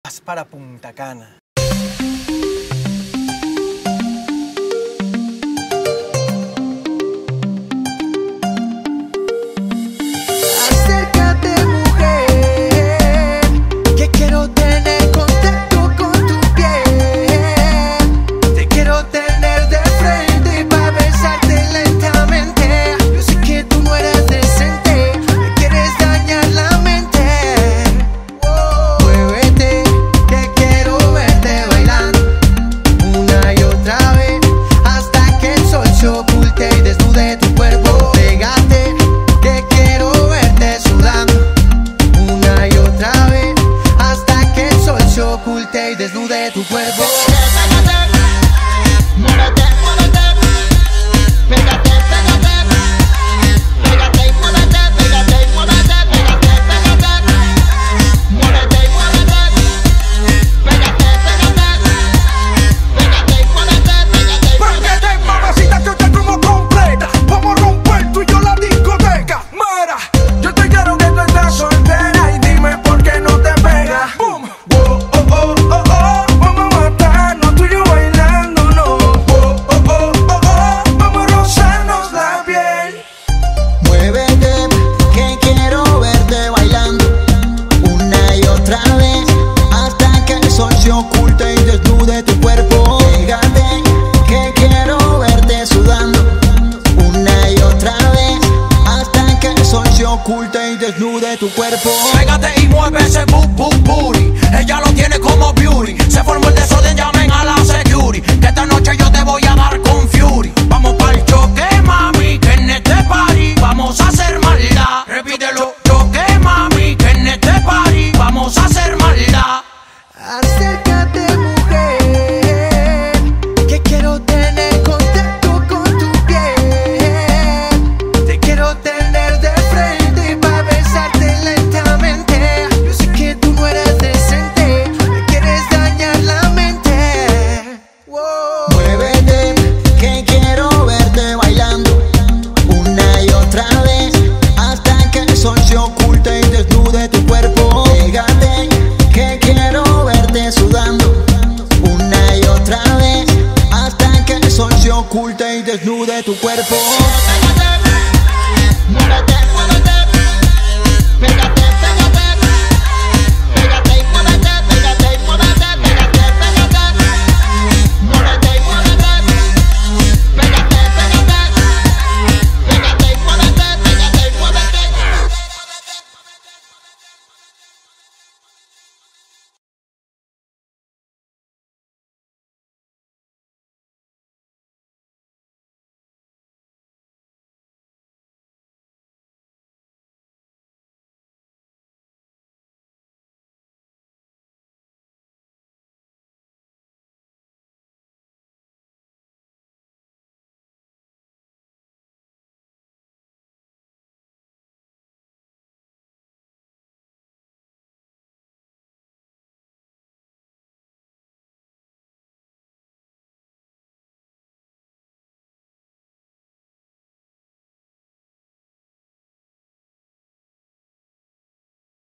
Vas para Punta Cana. Acércate, mujer, que quiero tener contacto con tu piel. Te quiero tener de frente pa' besarte lentamente. Yo sé que tú no eres decente, me quieres dañar la mente. Muévete, que quiero verte bailando una y otra vez, hasta que el sol se oculte y desnude tu cuerpo. Pégate, que quiero verte sudando una y otra vez, hasta que el sol se oculte y desnude tu cuerpo. Muévete, muévete, pégate, pégate, pégate y muévete, pégate y muévete, pégate, pégate, muévete y muévete, pégate, pégate, pégate y muévete, pégate y Pégate, mamacita, que te como completa. Vamos a romper tú y yo la discoteca. Mara, yo te quiero que tú estás soltera y dime por qué no te pegas. Boom, oh, oh, oh, oh, oh. Vamos a matarnos tú y yo bailando, no. Oh, oh, oh, oh, oh. Vamos a rozarnos la piel. Muévete, que quiero verte bailando una y otra vez, hasta que el sol se oculte y desnude tu cuerpo. Pégate, que quiero verte sudando una y otra vez, hasta que el sol se oculte y desnude tu cuerpo. Pégate y mueve ese booty. Ella lo tiene como beauty. Se formó el desorden, llamen a la security. Que esta noche yo te voy a dar con fury. Vamos pa'l choque.